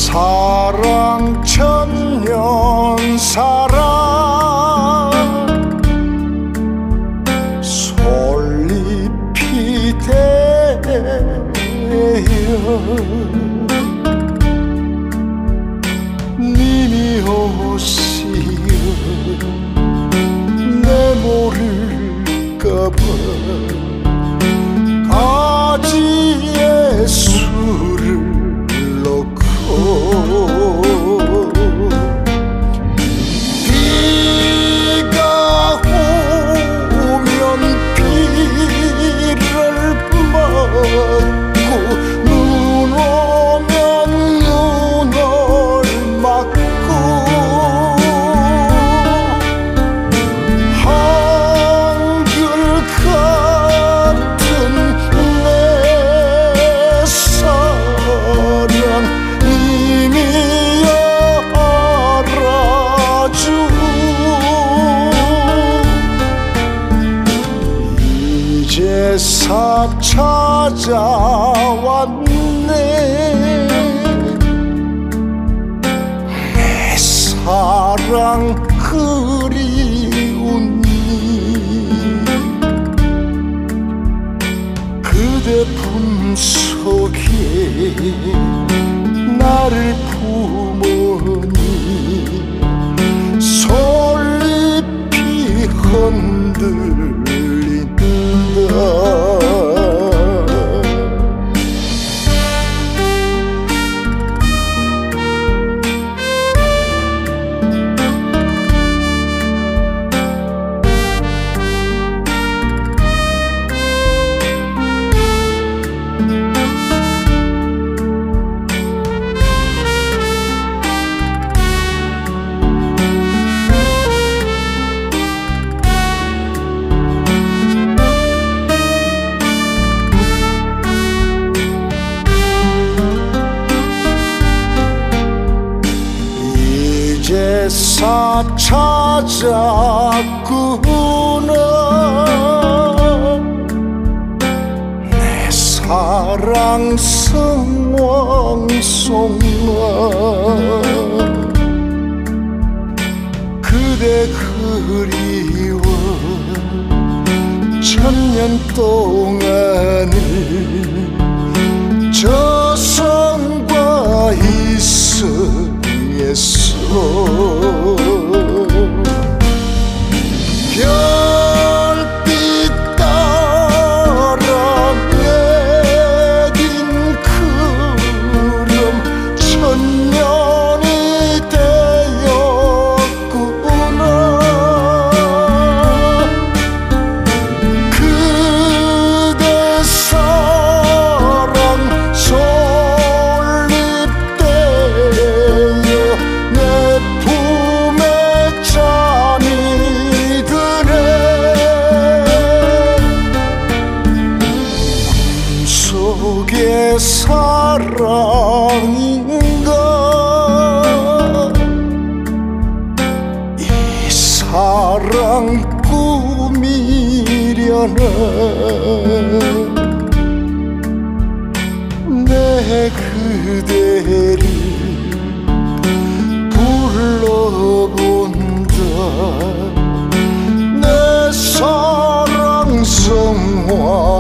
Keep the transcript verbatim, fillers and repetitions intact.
사랑 천년 사랑 솔잎이 되어 님이 오시어 내 모를까봐 가지에 술을 넣고 비가 오면 비를 맞고 눈 오면 눈을 맞고 한결 같은 내 사랑 이미 알아주 이제사 찾아왔네 내 사랑 그리운 니 그대 품속에 나를 품으니 솔잎이 흔들린다 이제사 찾았구나 내 사랑 성왕송아 그대 그리워 천년 동안을 저성과 이승에서 별빛 따라 내린 구름 천년이 되었구나 그대 사랑 솔잎되어 내 품에 잠이 드네 꿈속의 사랑인가 이 사랑 꿈이려나 내 그대를 불러본다 내 사랑 성화